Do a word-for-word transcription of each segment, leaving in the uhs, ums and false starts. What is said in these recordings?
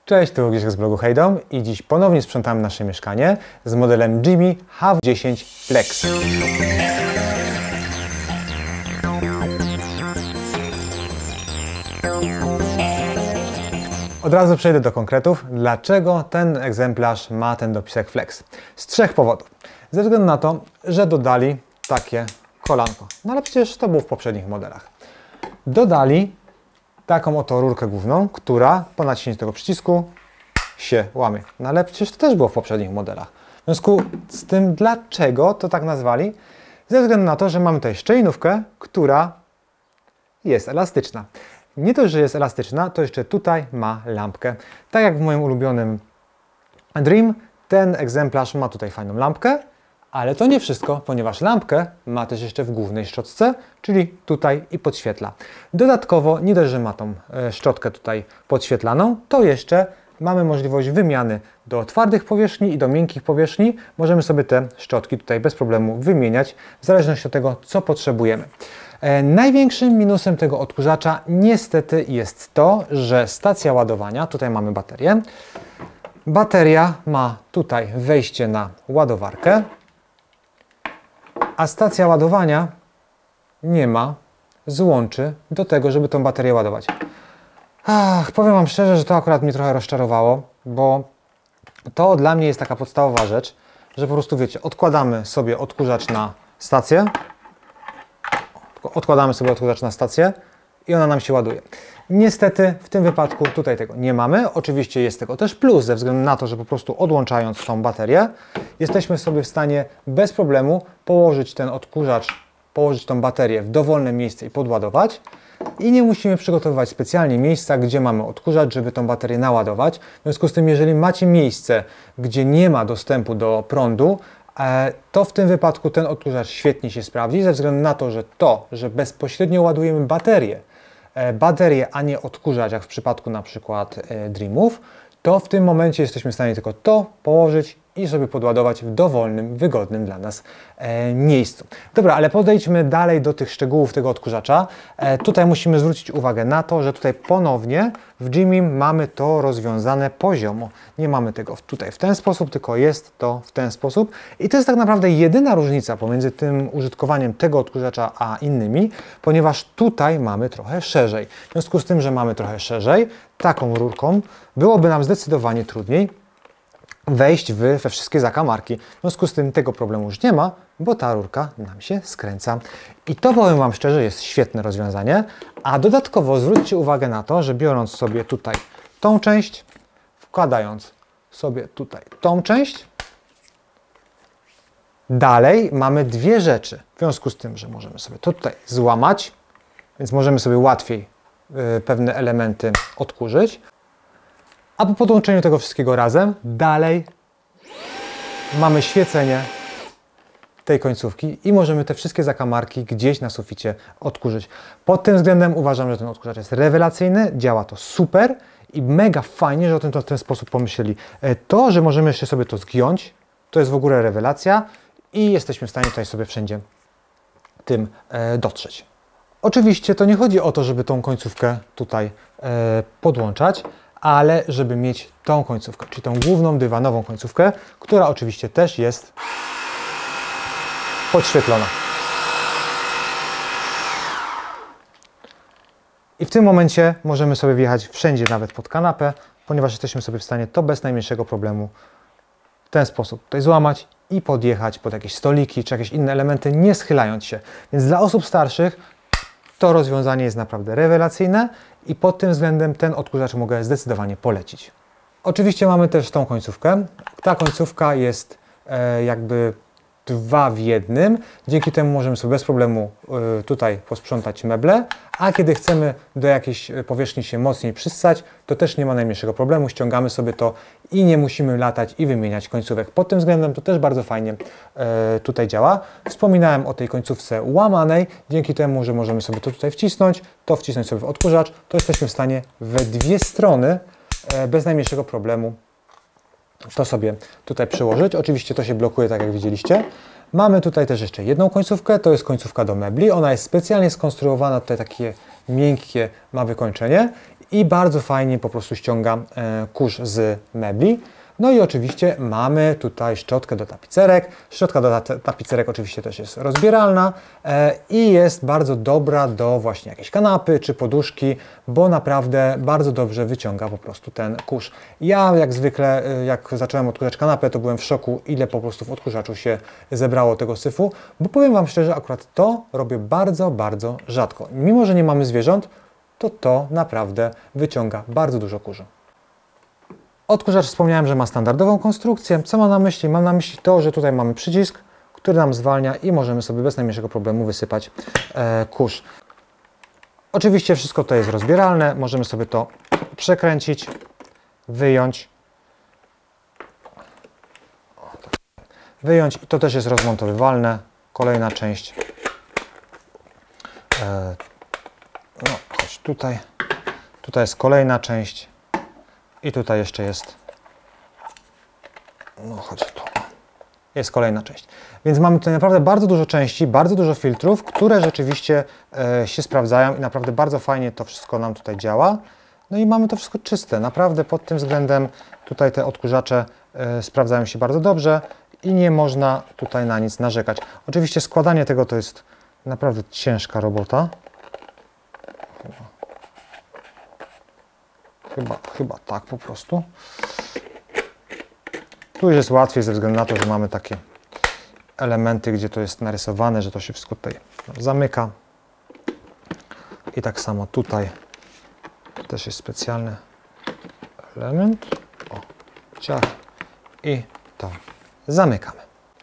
Cześć, tu Grzesiek z blogu Hejdom i dziś ponownie sprzątamy nasze mieszkanie z modelem Jimmy H dziesięć Flex. Od razu przejdę do konkretów, dlaczego ten egzemplarz ma ten dopisek Flex. Z trzech powodów. Ze względu na to, że dodali takie kolanko. No ale przecież to było w poprzednich modelach. Dodali taką oto rurkę główną, która po naciśnięciu tego przycisku się łamie. No ale przecież to też było w poprzednich modelach. W związku z tym, dlaczego to tak nazwali? Ze względu na to, że mamy tutaj szczelinówkę, która jest elastyczna. Nie to, że jest elastyczna, to jeszcze tutaj ma lampkę. Tak jak w moim ulubionym Dream, ten egzemplarz ma tutaj fajną lampkę, ale to nie wszystko, ponieważ lampkę ma też jeszcze w głównej szczotce, czyli tutaj i podświetla. Dodatkowo, nie dość, że ma tą szczotkę tutaj podświetlaną, to jeszcze mamy możliwość wymiany do twardych powierzchni i do miękkich powierzchni. Możemy sobie te szczotki tutaj bez problemu wymieniać, w zależności od tego, co potrzebujemy. E, największym minusem tego odkurzacza niestety jest to, że stacja ładowania, tutaj mamy baterię, bateria ma tutaj wejście na ładowarkę, a stacja ładowania nie ma złączy do tego, żeby tą baterię ładować. Ach, powiem Wam szczerze, że to akurat mnie trochę rozczarowało, bo to dla mnie jest taka podstawowa rzecz, że po prostu wiecie, odkładamy sobie odkurzacz na stację, odkładamy sobie odkurzacz na stację i ona nam się ładuje. Niestety w tym wypadku tutaj tego nie mamy. Oczywiście jest tego też plus ze względu na to, że po prostu odłączając tą baterię jesteśmy sobie w stanie bez problemu położyć ten odkurzacz, położyć tą baterię w dowolne miejsce i podładować. I nie musimy przygotowywać specjalnie miejsca, gdzie mamy odkurzacz, żeby tą baterię naładować. W związku z tym, jeżeli macie miejsce, gdzie nie ma dostępu do prądu, to w tym wypadku ten odkurzacz świetnie się sprawdzi, ze względu na to, że to, że bezpośrednio ładujemy baterię, baterię, a nie odkurzacz, jak w przypadku na przykład Dreamów, to w tym momencie jesteśmy w stanie tylko to położyć i sobie podładować w dowolnym, wygodnym dla nas e, miejscu. Dobra, ale podejdźmy dalej do tych szczegółów tego odkurzacza. E, tutaj musimy zwrócić uwagę na to, że tutaj ponownie w Jimmy mamy to rozwiązane poziomo. Nie mamy tego tutaj w ten sposób, tylko jest to w ten sposób. I to jest tak naprawdę jedyna różnica pomiędzy tym użytkowaniem tego odkurzacza a innymi, ponieważ tutaj mamy trochę szerzej. W związku z tym, że mamy trochę szerzej, taką rurką byłoby nam zdecydowanie trudniej wejść w, we wszystkie zakamarki. W związku z tym tego problemu już nie ma, bo ta rurka nam się skręca. I to, powiem Wam szczerze, jest świetne rozwiązanie. A dodatkowo zwróćcie uwagę na to, że biorąc sobie tutaj tą część, wkładając sobie tutaj tą część, dalej mamy dwie rzeczy. W związku z tym, że możemy sobie to tutaj złamać, więc możemy sobie łatwiej y, pewne elementy odkurzyć. A po podłączeniu tego wszystkiego razem, dalej mamy świecenie tej końcówki i możemy te wszystkie zakamarki gdzieś na suficie odkurzyć. Pod tym względem uważam, że ten odkurzacz jest rewelacyjny, działa to super i mega fajnie, że o tym to w ten sposób pomyśleli. To, że możemy jeszcze sobie to zgiąć, to jest w ogóle rewelacja i jesteśmy w stanie tutaj sobie wszędzie tym e, dotrzeć. Oczywiście to nie chodzi o to, żeby tą końcówkę tutaj e, podłączać, ale żeby mieć tą końcówkę, czyli tą główną dywanową końcówkę, która oczywiście też jest podświetlona. I w tym momencie możemy sobie wjechać wszędzie, nawet pod kanapę, ponieważ jesteśmy sobie w stanie to bez najmniejszego problemu w ten sposób tutaj złamać i podjechać pod jakieś stoliki czy jakieś inne elementy, nie schylając się. Więc dla osób starszych to rozwiązanie jest naprawdę rewelacyjne i pod tym względem ten odkurzacz mogę zdecydowanie polecić. Oczywiście mamy też tą końcówkę. Ta końcówka jest e, jakby dwa w jednym. Dzięki temu możemy sobie bez problemu e, tutaj posprzątać meble, a kiedy chcemy do jakiejś powierzchni się mocniej przyssać, to też nie ma najmniejszego problemu. Ściągamy sobie to i nie musimy latać i wymieniać końcówek. Pod tym względem to też bardzo fajnie e, tutaj działa. Wspominałem o tej końcówce łamanej. Dzięki temu, że możemy sobie to tutaj wcisnąć, to wcisnąć sobie w odkurzacz, to jesteśmy w stanie we dwie strony e, bez najmniejszego problemu to sobie tutaj przyłożyć. Oczywiście to się blokuje, tak jak widzieliście. Mamy tutaj też jeszcze jedną końcówkę, to jest końcówka do mebli. Ona jest specjalnie skonstruowana, tutaj takie miękkie ma wykończenie i bardzo fajnie po prostu ściąga e, kurz z mebli. No i oczywiście mamy tutaj szczotkę do tapicerek. Szczotka do tapicerek oczywiście też jest rozbieralna e, i jest bardzo dobra do właśnie jakiejś kanapy czy poduszki, bo naprawdę bardzo dobrze wyciąga po prostu ten kurz. Ja jak zwykle, jak zacząłem odkurzać kanapę, to byłem w szoku, ile po prostu w odkurzaczu się zebrało tego syfu, bo powiem Wam szczerze, akurat to robię bardzo, bardzo rzadko. Mimo że nie mamy zwierząt, to to naprawdę wyciąga bardzo dużo kurzu. Odkurzacz wspomniałem, że ma standardową konstrukcję. Co mam na myśli? Mam na myśli to, że tutaj mamy przycisk, który nam zwalnia i możemy sobie bez najmniejszego problemu wysypać e, kurz. Oczywiście wszystko to jest rozbieralne. Możemy sobie to przekręcić, wyjąć. Wyjąć i to też jest rozmontowywalne. Kolejna część. E, no, chodź tutaj. Tutaj jest kolejna część. I tutaj jeszcze jest, no chodź tu, jest kolejna część. Więc mamy tutaj naprawdę bardzo dużo części, bardzo dużo filtrów, które rzeczywiście e, się sprawdzają i naprawdę bardzo fajnie to wszystko nam tutaj działa. No i mamy to wszystko czyste. Naprawdę pod tym względem tutaj te odkurzacze e, sprawdzają się bardzo dobrze i nie można tutaj na nic narzekać. Oczywiście składanie tego to jest naprawdę ciężka robota. Chyba, chyba tak po prostu. Tu już jest łatwiej ze względu na to, że mamy takie elementy, gdzie to jest narysowane, że to się wszystko tutaj zamyka. I tak samo tutaj też jest specjalny element. O, ciach. I to zamykamy.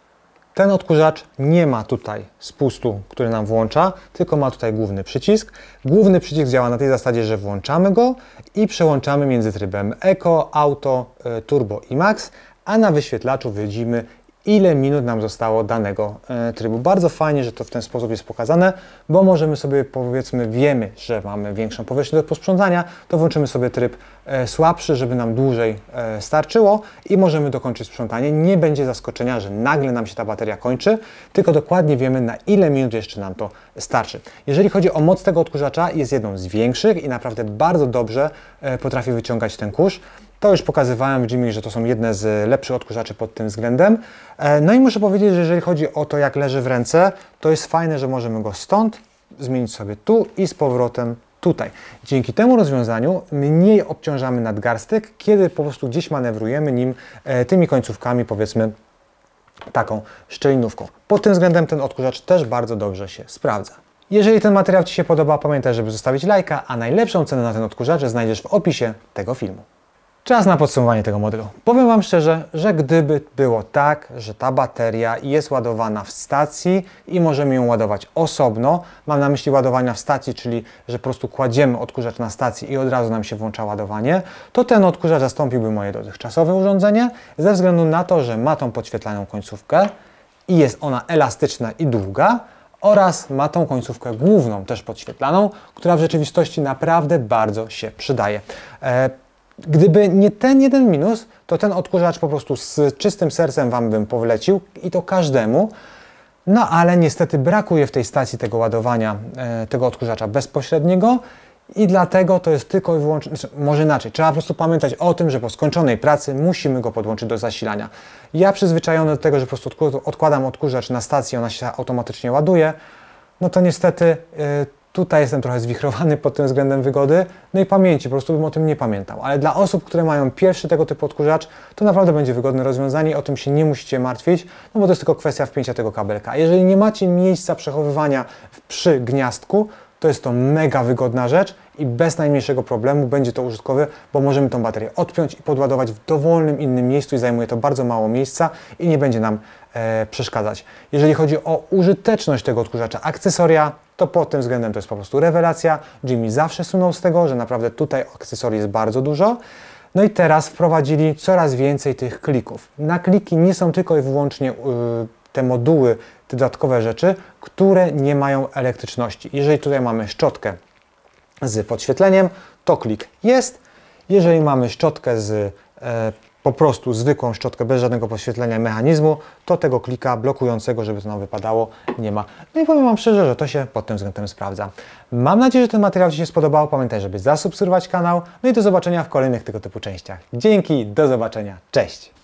Ten odkurzacz nie ma tutaj spustu, który nam włącza, tylko ma tutaj główny przycisk. Główny przycisk działa na tej zasadzie, że włączamy go i przełączamy między trybem Eco, Auto, Turbo i Max, a na wyświetlaczu widzimy, ile minut nam zostało danego e, trybu. Bardzo fajnie, że to w ten sposób jest pokazane, bo możemy sobie, powiedzmy, wiemy, że mamy większą powierzchnię do posprzątania, to włączymy sobie tryb e, słabszy, żeby nam dłużej e, starczyło i możemy dokończyć sprzątanie. Nie będzie zaskoczenia, że nagle nam się ta bateria kończy, tylko dokładnie wiemy, na ile minut jeszcze nam to starczy. Jeżeli chodzi o moc tego odkurzacza, jest jedną z większych i naprawdę bardzo dobrze e, potrafi wyciągać ten kurz. To już pokazywałem w Jimmy, że to są jedne z lepszych odkurzaczy pod tym względem. No i muszę powiedzieć, że jeżeli chodzi o to, jak leży w ręce, to jest fajne, że możemy go stąd zmienić sobie tu i z powrotem tutaj. Dzięki temu rozwiązaniu mniej obciążamy nadgarstek, kiedy po prostu gdzieś manewrujemy nim tymi końcówkami, powiedzmy taką szczelinówką. Pod tym względem ten odkurzacz też bardzo dobrze się sprawdza. Jeżeli ten materiał Ci się podoba, pamiętaj, żeby zostawić lajka, a najlepszą cenę na ten odkurzacz znajdziesz w opisie tego filmu. Czas na podsumowanie tego modelu. Powiem Wam szczerze, że gdyby było tak, że ta bateria jest ładowana w stacji i możemy ją ładować osobno, mam na myśli ładowania w stacji, czyli że po prostu kładziemy odkurzacz na stacji i od razu nam się włącza ładowanie, to ten odkurzacz zastąpiłby moje dotychczasowe urządzenie ze względu na to, że ma tą podświetlaną końcówkę i jest ona elastyczna i długa, oraz ma tą końcówkę główną, też podświetlaną, która w rzeczywistości naprawdę bardzo się przydaje. E Gdyby nie ten jeden minus, to ten odkurzacz po prostu z czystym sercem Wam bym powlecił i to każdemu. No ale niestety brakuje w tej stacji tego ładowania, e, tego odkurzacza bezpośredniego i dlatego to jest tylko i wyłącznie, znaczy, może inaczej, trzeba po prostu pamiętać o tym, że po skończonej pracy musimy go podłączyć do zasilania. Ja przyzwyczajony do tego, że po prostu odkładam odkurzacz na stację, ona się automatycznie ładuje, no to niestety e, tutaj jestem trochę zwichrowany pod tym względem wygody, no i pamięci, po prostu bym o tym nie pamiętał. Ale dla osób, które mają pierwszy tego typu odkurzacz, to naprawdę będzie wygodne rozwiązanie, o tym się nie musicie martwić, no bo to jest tylko kwestia wpięcia tego kabelka. A jeżeli nie macie miejsca przechowywania przy gniazdku, to jest to mega wygodna rzecz i bez najmniejszego problemu będzie to użytkowe, bo możemy tą baterię odpiąć i podładować w dowolnym innym miejscu i zajmuje to bardzo mało miejsca i nie będzie nam e, przeszkadzać. Jeżeli chodzi o użyteczność tego odkurzacza, akcesoria, to pod tym względem to jest po prostu rewelacja. Jimmy zawsze sunął z tego, że naprawdę tutaj akcesorii jest bardzo dużo. No i teraz wprowadzili coraz więcej tych klików. Na kliki nie są tylko i wyłącznie yy, te moduły, te dodatkowe rzeczy, które nie mają elektryczności. Jeżeli tutaj mamy szczotkę z podświetleniem, to klik jest. Jeżeli mamy szczotkę z e, po prostu zwykłą szczotkę bez żadnego podświetlenia mechanizmu, to tego klika blokującego, żeby to nam wypadało, nie ma. No i powiem Wam szczerze, że to się pod tym względem sprawdza. Mam nadzieję, że ten materiał Ci się spodobał. Pamiętaj, żeby zasubskrybować kanał. No i do zobaczenia w kolejnych tego typu częściach. Dzięki, do zobaczenia. Cześć!